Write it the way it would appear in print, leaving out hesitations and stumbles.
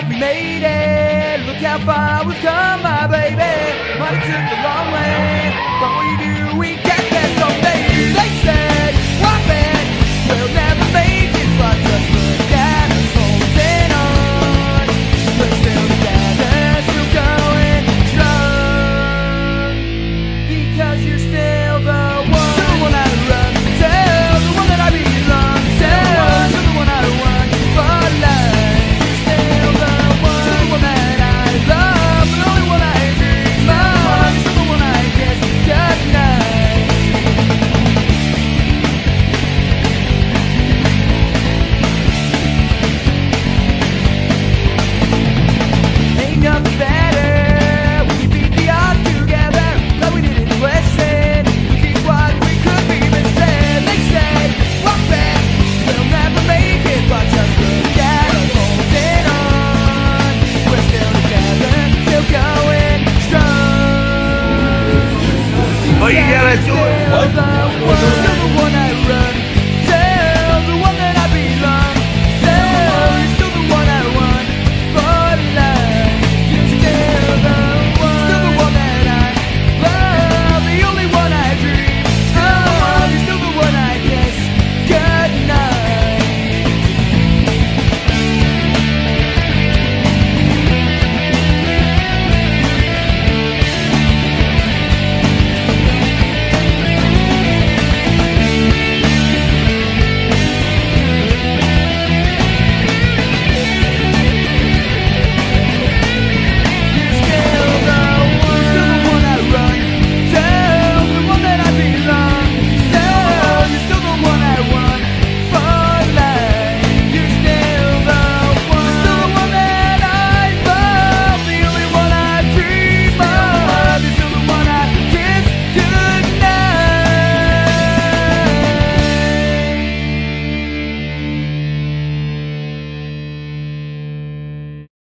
we made it. Look how far we've come, my baby. Might have took the long way, but we knew we get there someday. They said, "What it? We'll never make it," but just look at us holding on. We're still together, still going strong, because you're still the one I run to, the one that I belong to, the one I want for life. You're still the one that I love, the only one I dream of, you're the one I kiss goodnight. Ain't nothing better when we beat the odds together, but we didn't listen. We did what we could be, but said, they said, "What back? We'll never make it," but just look at us holding on. We're still together, still going strong. Oh, you gotta do it. Still the one